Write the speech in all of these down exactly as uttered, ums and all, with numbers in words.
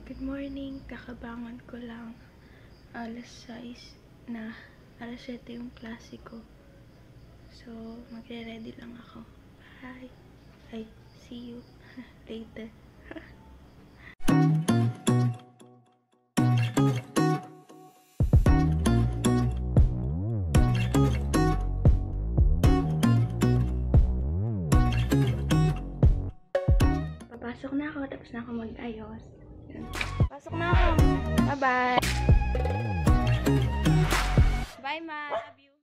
Good morning, kakabangon ko lang. Alas sais na, alas siyete yung klase ko. So, magre-ready lang ako. Bye! Ay, see you later. Papasok na ako, tapos na ako mag-ayos. Pasok na ako. Bye-bye. Bye, ma. Love you.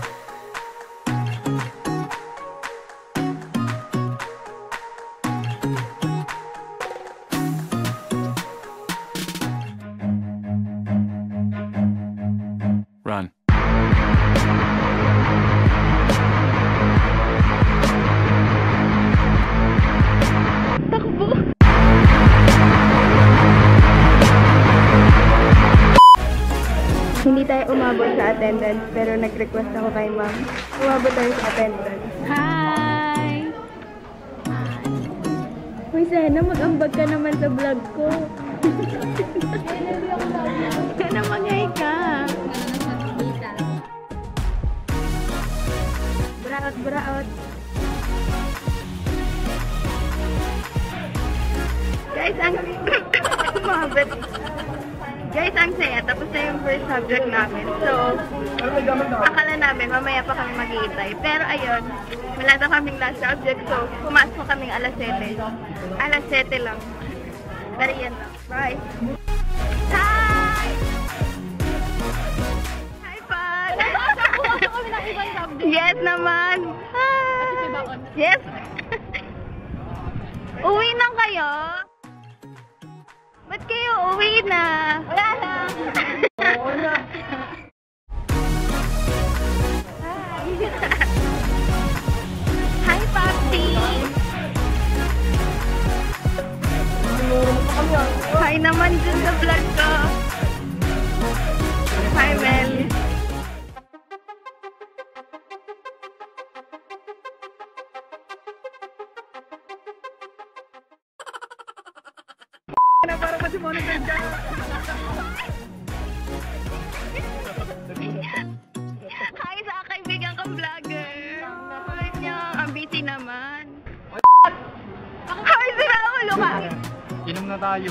Run. Hindi tayo umabot sa attendance, pero nag-request ako kay ma'am. Umabot tayo sa attendance. Hi! Uy, sana mag-ambag ka naman sa vlog ko. Sana mag-hi ka. Braot, braot. Guys, ang... umabot. Guys, ang saya. Tapos na yung first subject namin. So, akala namin, mamaya pa kami mag-iitay. Pero ayun, wala na kaming last subject. So, pumasok kaming alas siyete. alas siyete lang. Pero yan lang. Bye! Hi! Hi, Pan! Pumasok kami ng ibang subject. Yes naman! Yes! Uwi na kayo? Ba't kayo uwi na? Wala lang. Oo na. Hi. Hi, Papi. Hi naman dun sa vlog ko. Hi, Mel. Para kasi mo nang ganda. Hi sa kaibigan kong vlogger. Hi niya, ang busy naman. Hi, sira ulo ka. Inom na tayo.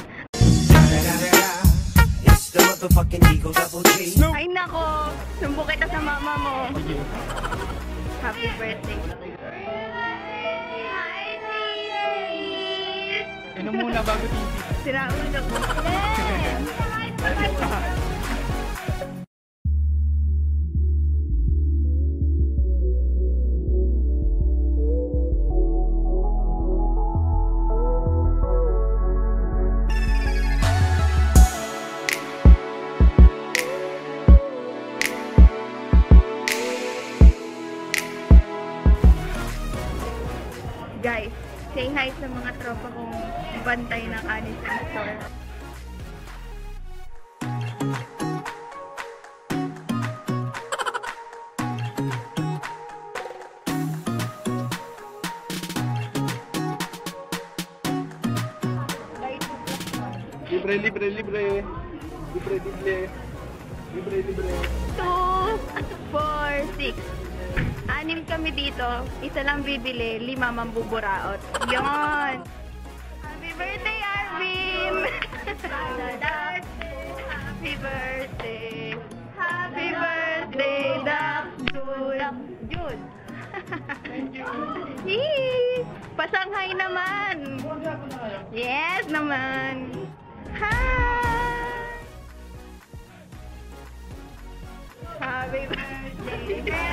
Ay nako, sumbo kita sa mama mo. Happy birthday. Hi, Inom muna bago titi. sira ulo ko. Guys, say hi sa mga tropa kong bantay ng Anis Store. Libre, libre, libre. Libre, libre. Libre, libre. two, four, six. Anim kami dito. Isa lang bibili, lima mambuburaot. Yon. Happy birthday, Arvin! Happy birthday! Happy birthday, Dakjul! Dakjul! Yee! Pasanghay naman! Yes naman! Hi! Happy birthday!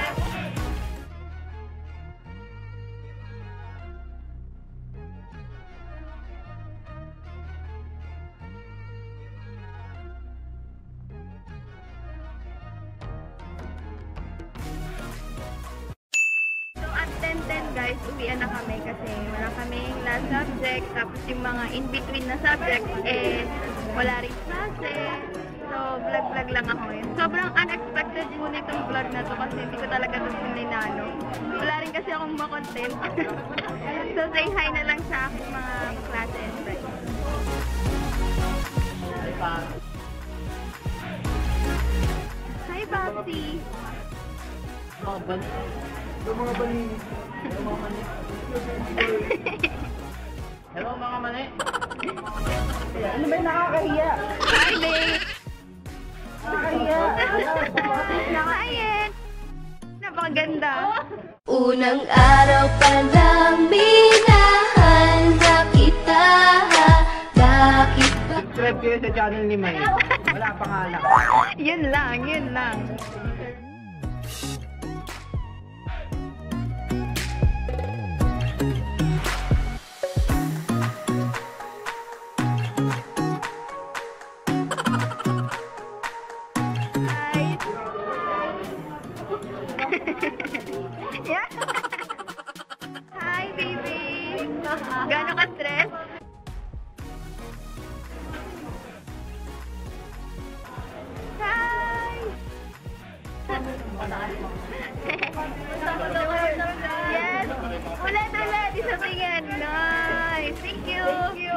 So at ten ten guys, uwian na kami kasi wala kaming last subject. Tapos yung mga in-between na subject, eh, wala rin klase. So, vlog-vlog lang ako yun. Sobrang unexpected po nitong vlog na to kasi hindi ko talaga ito sininano. Wala rin kasi akong makontent. So, say hi na lang sa aking mga klase and friends. Yung mga bali. Yung mga mani. Hello mga mani. Ano ba yung nakakahiya? Hi, babe! Nakakahiya. Nakain! Napakaganda! Unang araw pa lang minahanda kita. Bakit ba? Subscribe kayo sa channel ni May. Wala pangalan. Yun lang, yun lang. Hi! Yeah. Hi, baby! Gano'n ka-stress? Hi! Yes! Ulit, ulit! Isa tingin! Nice! Thank you! Thank you!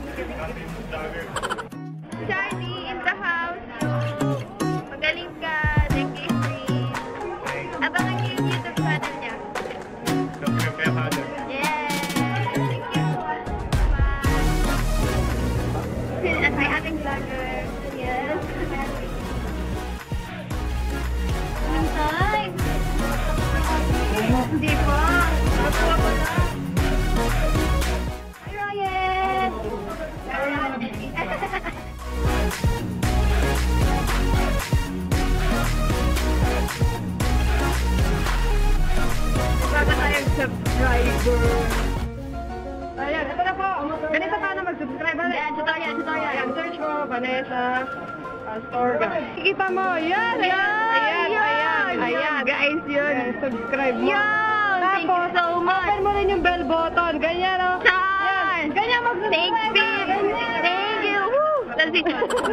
Charlie in the house! Magaling ka! Thank you, free! Abangan niyo yung YouTube channel niya. Yes! Thank you! Bye! At may ating vlogger. Yes! Time! Hindi pa! Nakuha ko lang! Hi, Ryan! Bago tayong subscriber. Ayan, ito na po. Ganito paano mag-subscribe. Ayan, tutorial, tutorial. Ayan, search mo, Vanessa Astorga. Kikita mo, yan, ayan, ayan, ayan, ayan. Guys, yun. Subscribe mo. Yan, thank you so much. Open mo rin yung bell button. Ganyan, o. Yan. Ganyan mag-subscribe. Thank you. Woo! That's it.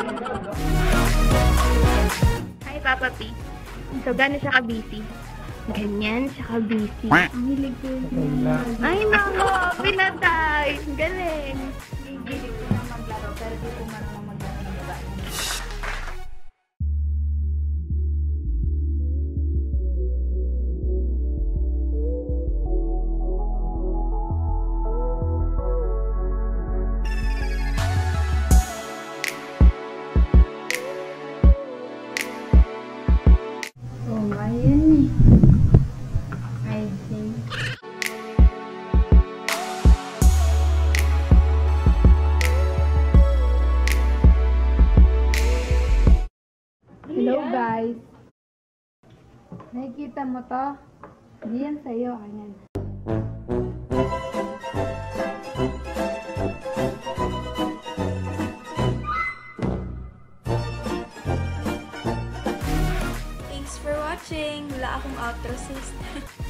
Hi, Papa P. So, gano'n siya ka-busy? Ganyan siya ka-busy. Ang hilig ko yun. Ay, nako! Pinatay! Galing! Hilig ko na maglaro, pero di ko marunong maglaro ng babae. Oh, ayan eh. I see. Hello guys. Nakikita mo to? Hindi yan sa'yo. Ayan. Thanks for watching. Wala akong outro sis.